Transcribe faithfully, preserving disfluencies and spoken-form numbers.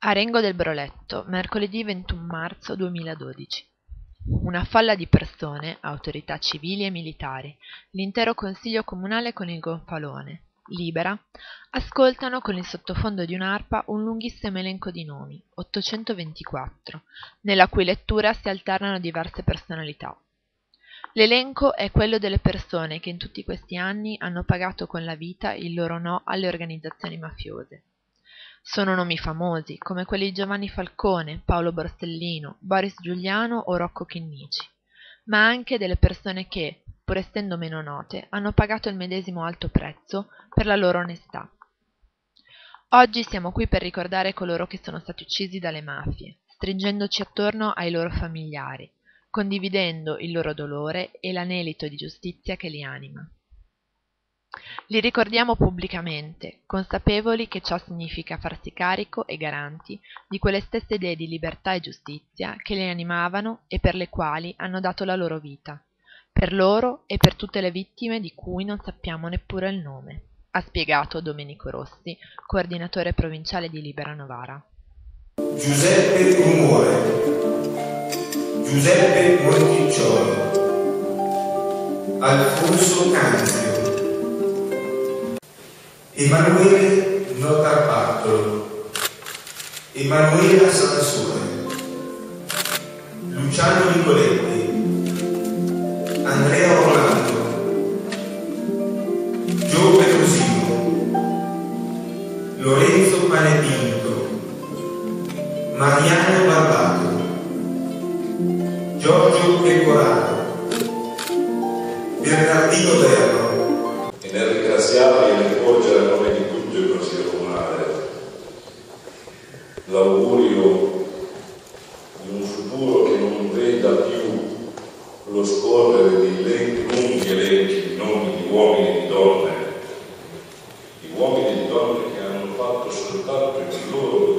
Arengo del Broletto, mercoledì ventuno marzo duemiladodici. Una folla di persone, autorità civili e militari, l'intero consiglio comunale con il gonfalone, libera, ascoltano con il sottofondo di un'arpa un lunghissimo elenco di nomi, ottocentoventiquattro, nella cui lettura si alternano diverse personalità. L'elenco è quello delle persone che in tutti questi anni hanno pagato con la vita il loro no alle organizzazioni mafiose. Sono nomi famosi, come quelli di Giovanni Falcone, Paolo Borsellino, Boris Giuliano o Rocco Chinnici, ma anche delle persone che, pur essendo meno note, hanno pagato il medesimo alto prezzo per la loro onestà. Oggi siamo qui per ricordare coloro che sono stati uccisi dalle mafie, stringendoci attorno ai loro familiari, condividendo il loro dolore e l'anelito di giustizia che li anima. Li ricordiamo pubblicamente, consapevoli che ciò significa farsi carico e garanti di quelle stesse idee di libertà e giustizia che li animavano e per le quali hanno dato la loro vita, per loro e per tutte le vittime di cui non sappiamo neppure il nome, ha spiegato Domenico Rossi, coordinatore provinciale di Libera Novara. Giuseppe Rumore, Giuseppe Monticciolo, Alfonso Canzio, Emanuele Notarbartolo, Emanuela Sansone, Luciano Nicoletti, Andrea Orlando, Gio Petrosino, Lorenzo Panepinto, Mariano Barbato, Giorgio Pecoraro, Bernardino Verno. E nel ringraziarvi e nel rivolgere a nome di tutto il Consiglio Comunale l'augurio di un futuro che non veda più lo scorrere di lunghi elenchi di nomi di uomini e di donne, di uomini e di donne che hanno fatto soltanto il loro